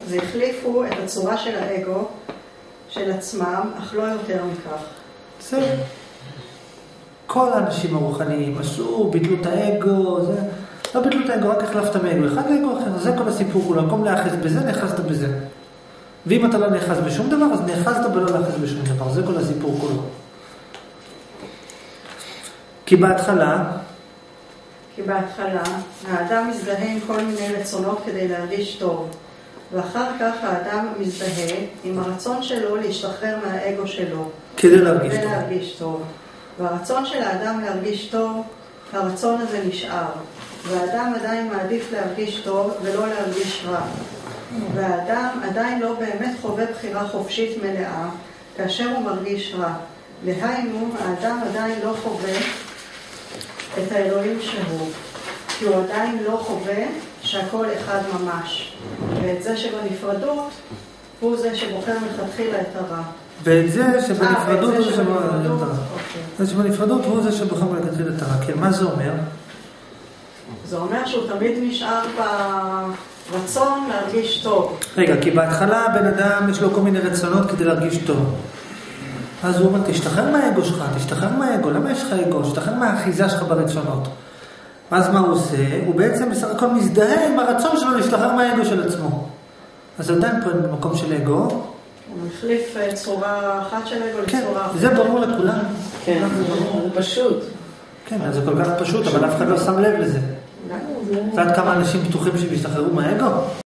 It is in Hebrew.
אז החליפו את הצורה של האגו של עצמם, אך לא יותר מכך. בסדר. כל האנשים הרוחניים עשו, ביטלו את האגו, זה... לא ביטלו את האגו, רק החלפת מאגו אחד לאגו אחר, זה כל הסיפור כולו, במקום להאחז בזה, נאחזת בזה. ואם אתה לא נאחז בשום דבר, אז נאחזת בלא להאחז בשום דבר, זה כל הסיפור כולו. כי בהתחלה, האדם מזדהה עם כל מיני רצונות כדי להרגיש טוב, ואחר כך האדם מזדהה עם הרצון שלו להשתחרר מהאגו שלו, כדי להרגיש טוב. והרצון של האדם להרגיש טוב, הרצון הזה נשאר, והאדם עדיין מעדיף להרגיש טוב ולא להרגיש רע. והאדם עדיין לא באמת חווה בחירה חופשית מלאה כאשר הוא מרגיש רע. להיינו, האדם עדיין לא חווה את האלוהים שהוא, כי הוא עדיין לא חווה שהכל אחד ממש. ואת זה שבנפרדות הוא זה שבוחר מלכתחילה את הרע. ואת זה שבנפרדות הוא זה שבוחר מלכתחילה את הרע. כן, מה זה אומר? זה אומר שהוא תמיד נשאר ברצון להרגיש טוב. רגע, כי בהתחלה בן אדם יש לו כל מיני רצונות כדי להרגיש טוב. אז הוא אומר, תשתחרר מהאגו שלך, תשתחרר מהאגו, למה יש לך אגו? תשתחרר מהאחיזה שלך ברצונות. אז מה הוא עושה? הוא בעצם בסך הכל מזדהה עם הרצון שלו להשתחרר מהאגו של עצמו. אז עדיין פועל במקום של אגו. הוא מחליף צורה אחת של אגו לצורה אחת. זה ברור לכולם. כן, זה פשוט. כן, זה כל כך פשוט, אבל אף אחד לא שם לב לזה. זה עד כמה אנשים בטוחים שהם ישתחררו מהאגו?